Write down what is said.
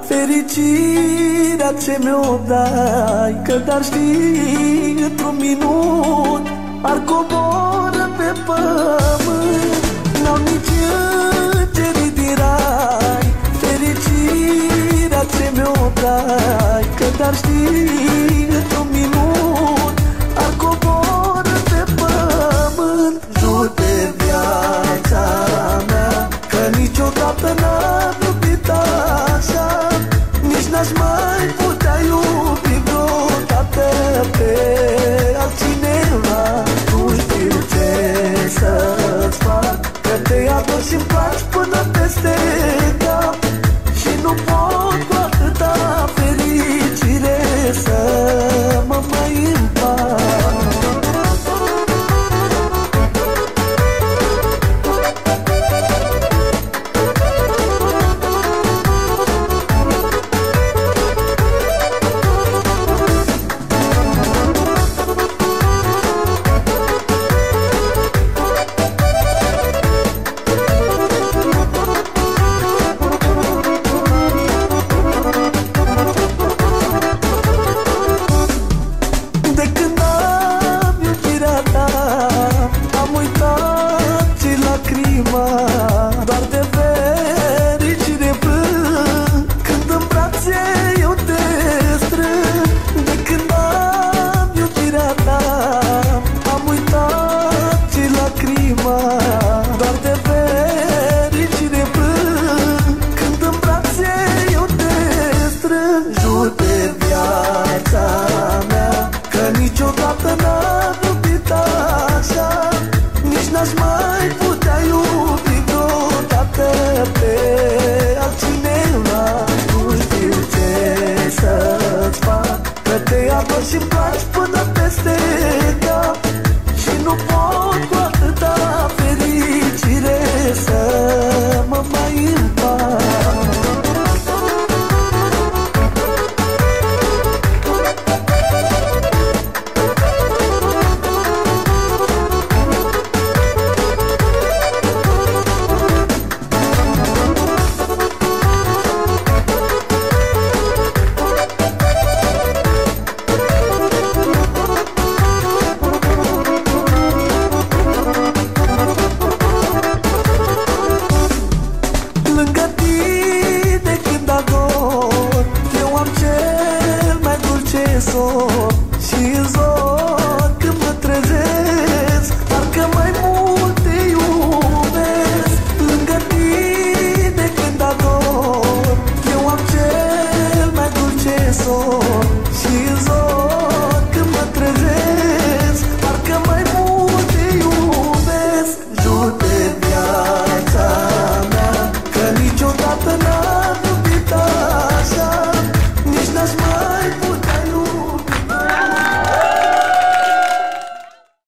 fericirea ce mi-o dai, că dar știi, într-un minut ar coboră pe pământ. N-au nici îngerii din rai fericirea ce mi-o dai, că dar știi, într-un minut ar coboră pe pământ. Jur pe viața mea că niciodată n-am iubit așa, nici n-aș mai putea iubi vreodată pe altcineva. Nu știu ce să-ți fac, că te ador și-mi placi până peste cap, și nu pot cu atâta fericire să mă mai împac. Doar de fericire plâng când în brațe eu te strâng. De când am iubirea ta am uitat ce lacrima. Doar de fericire plâng când în brațe eu te strâng. Jur pe viața mea că niciodată n-am iubit așa, nici n-aș mai putea iubi vreodată pe altcineva. Nu știu ce să-ți fac, că te ador și-mi placi până peste cap, și nu pot cu atâta fericire să mă mai împac. Lângă tine când ador, eu am cel mai dulce sor.